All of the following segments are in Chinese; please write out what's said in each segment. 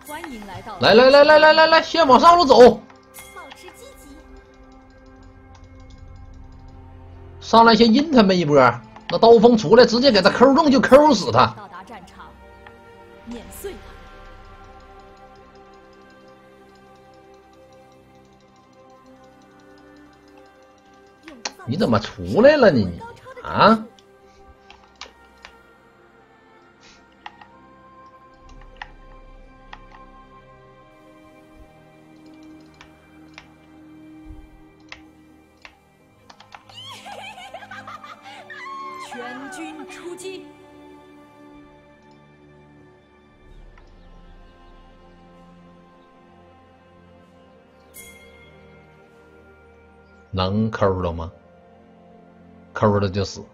欢迎来到。 来，先往上路走。 保持积极。 上来先阴他们一波，那刀锋出来直接给他抠中就抠死他。 到达战场，碾碎他。 你怎么出来了你？啊？ 全军出击！ 能抠了吗？抠了就死。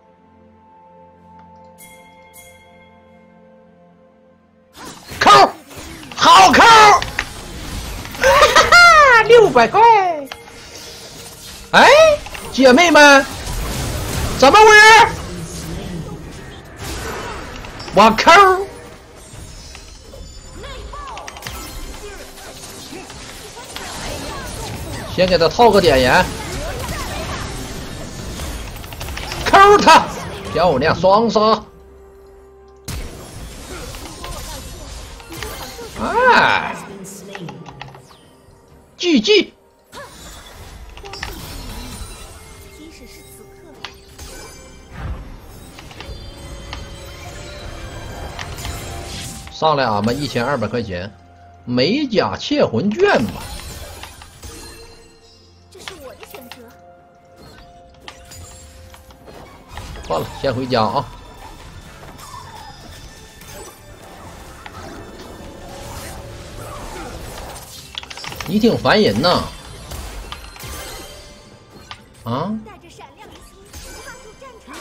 抠，好抠！哈哈，600块！哎，姐妹们，怎么回事？我抠！先给他套个点眼。抠他，漂亮，双杀！哎，GG！ 即使是此刻， 上来俺们1200块钱，美甲窃魂卷吧。 这是我的选择。 算了，先回家啊。你挺烦人呐。啊？ 带着闪亮的心踏入战场。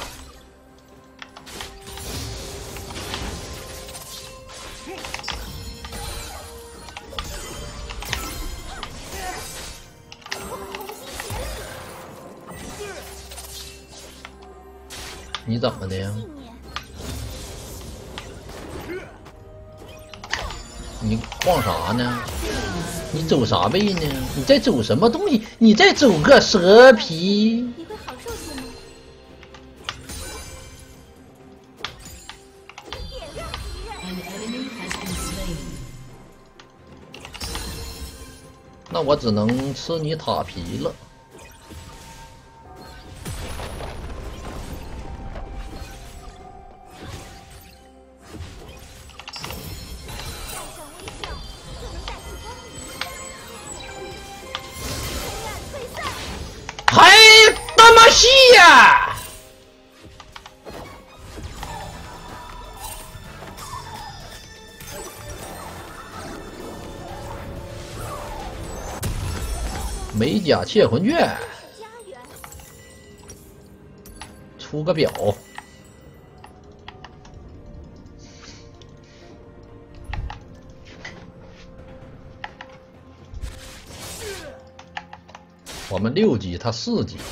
你怎么的呀？你晃啥呢？你走啥位呢？你在走什么东西？你在走个蛇皮？ 你会好受些吗？点亮敌人。 那我只能吃你塔皮了。还他妈细呀！美甲窃魂卷，出个表。我们6级，他4级。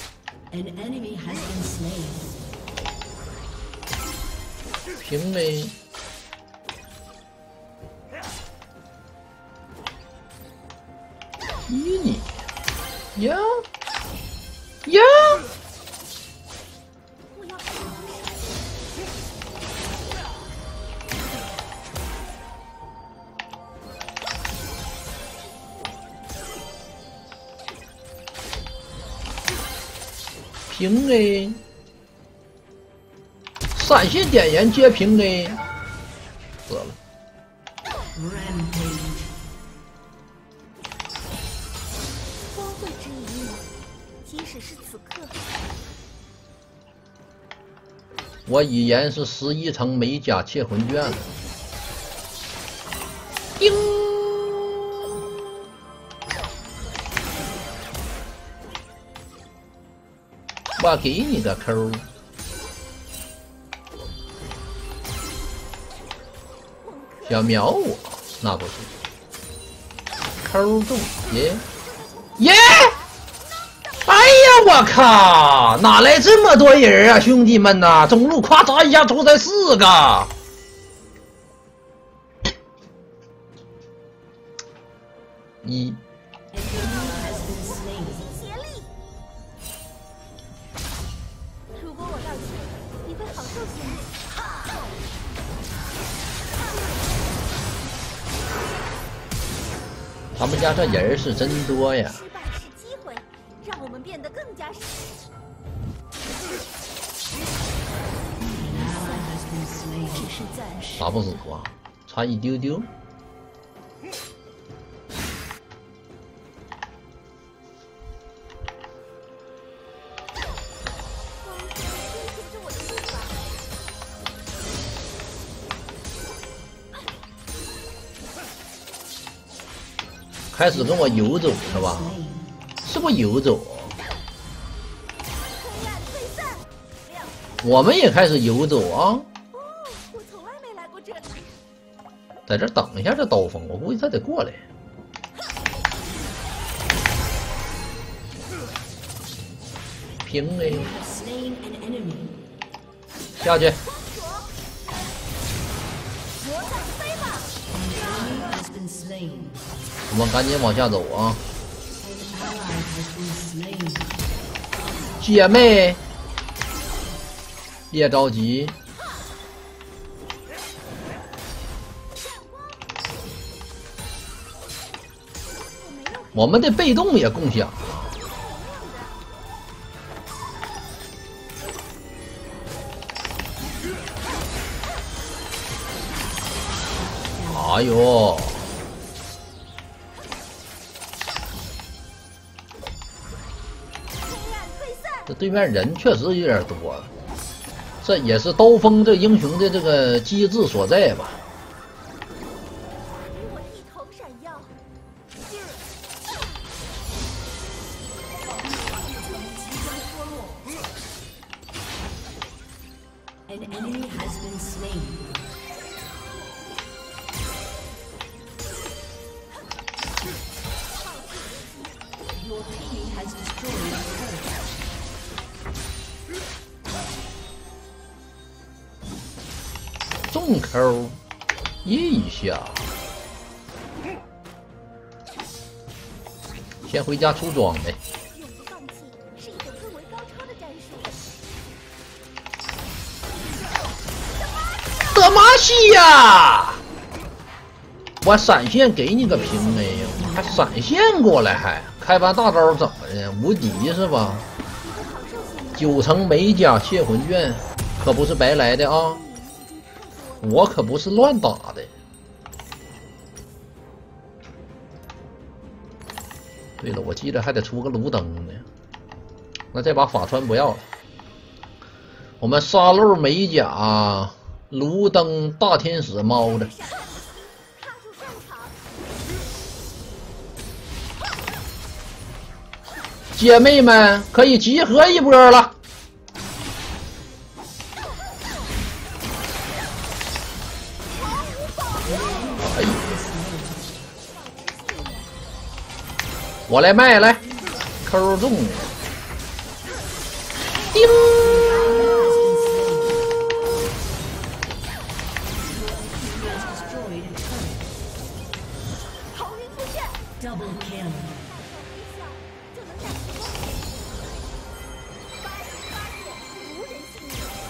平呗。你呀呀！平 A， 闪现点烟接平 A， 死了。 光会指引我，即使是此刻。 我已然是11层美甲窃魂卷了。叮！我给你个抠，想秒我那不是，抠中耶耶！哎呀，我靠，哪来这么多人啊，兄弟们呐！中路咵嚓一下出来4个， 1。 协力。如果我道歉，你会好受些。 他们家这人是真多呀！ 失败是机会，让我们变得更加。只是暂时。 打不死啊，差一丢丢。开始跟我游走是吧？是不游走？我们也开始游走啊！ 我从来没来过这里。 在这等一下这刀锋，我估计他得过来。平 A， 下去。我们赶紧往下走啊！姐妹，别着急。我们的被动也共享。哎呦！这对面人确实有点多，这也是刀锋这英雄的这个机制所在吧。 我一头闪耀。 An enemy has been slain. Your team has destroyed a turret. 重扣一下，先回家出装呗。 永不放弃是一种更为高超的战术。 德玛西亚，我闪现给你个平 A 呀，还闪现过来还开完大招怎么的？无敌是吧？9成美甲窃魂卷，可不是白来的啊！我可不是乱打的。对了，我记得还得出个炉灯呢。那这把法穿不要了，我们沙漏美甲、炉灯、大天使猫的。姐妹们可以集合一波了。我来卖来，扣中，叮！ 好运出现 Double kill. 就能战胜光点无人幸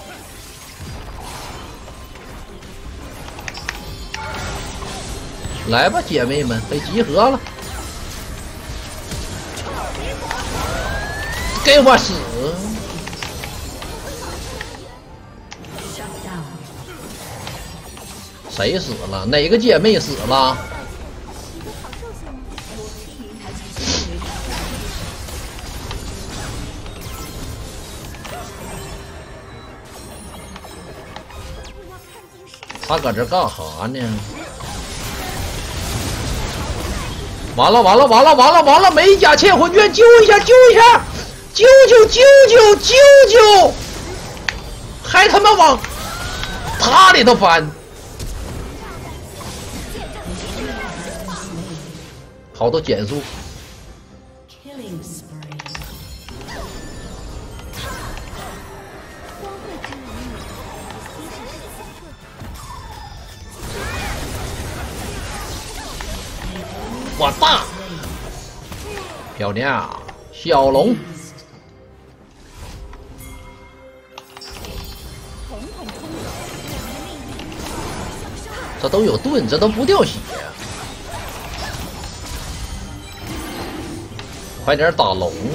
免。 来吧，姐妹们，得集合了。给我死！谁死了？哪个姐妹死了？他搁这干哈呢？完了完了完了完了完了！美甲窃魂卷，救一下救一下！救救救救救救！还他妈往他里头翻！好多减速。 Killing spree. 光辉之名，其实是此刻。 我大！ 漂亮，小龙。这都有盾，这都不掉血。快点打龙啊！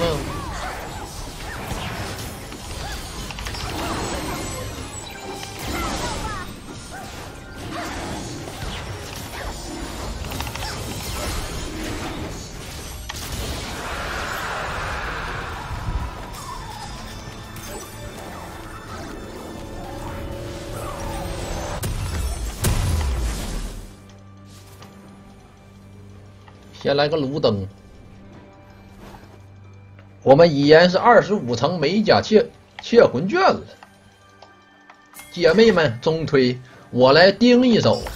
先来个炉灯，我们依然是25层美甲窃魂卷了。姐妹们中推，我来盯一手，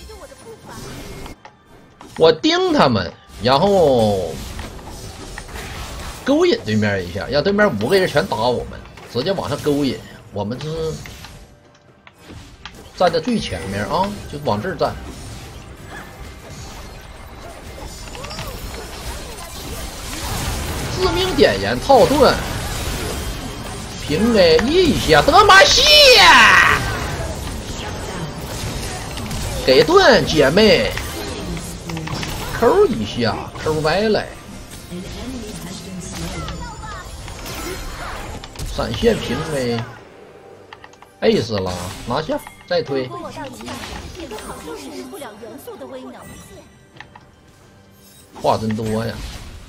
我盯他们，然后勾引对面一下，让对面5个人全打我们，直接往上勾引。我们是站在最前面啊，就往这儿站。致命点燃套盾，平 A 一下，德玛西亚，给盾姐妹，扣一下，扣歪来，闪现平 A， Ace 了，拿下，再推。 一个好像实施不了元素的威能。 话真多呀。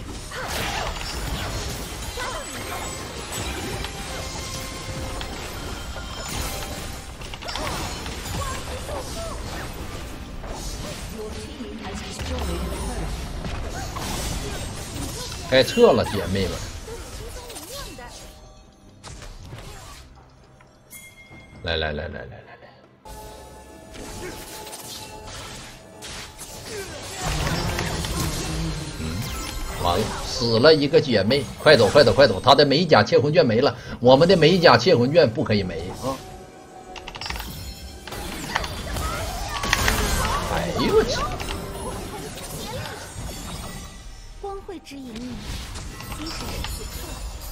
该撤了，姐妹们！来！完了，死了一个姐妹！快走！她的美甲窃魂卷没了，我们的美甲窃魂卷不可以没啊！哎呦我去！ 光会指引你，即使是此刻。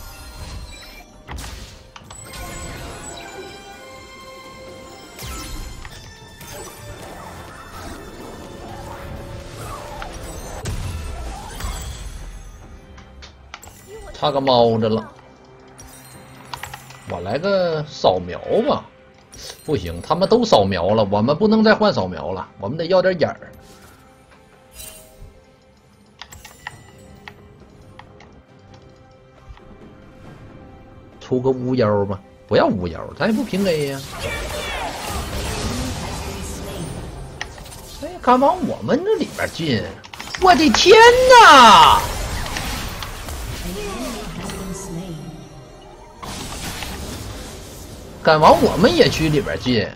差个猫着了，我来个扫描吧。不行，他们都扫描了，我们不能再换扫描了，我们得要点眼儿。出个巫妖吧，不要巫妖，咱也不平 A 呀。哎，敢往我们这里边进，我的天哪！敢往我们野区里边进！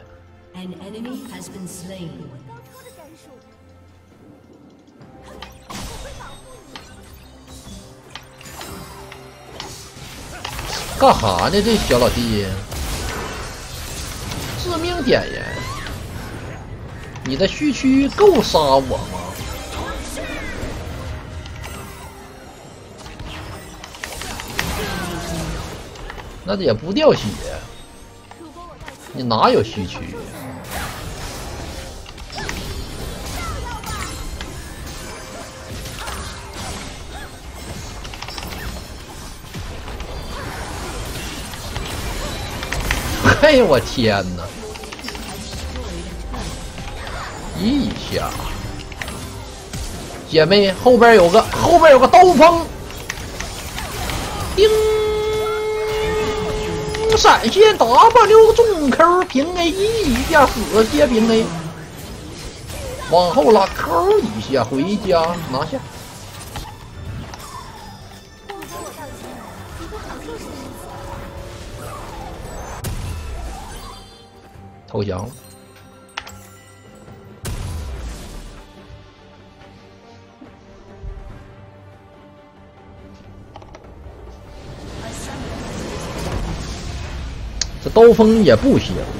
干哈呢？这小老弟，致命点燃！你的虚区够杀我吗？那也不掉血。你哪有虚区？哎呦我天哪！一下，姐妹后边有个刀锋，叮！闪现 W 重 Q 平 A 一下死接平 A， 往后拉 Q 一下回家拿下。投降了。这刀锋也不行。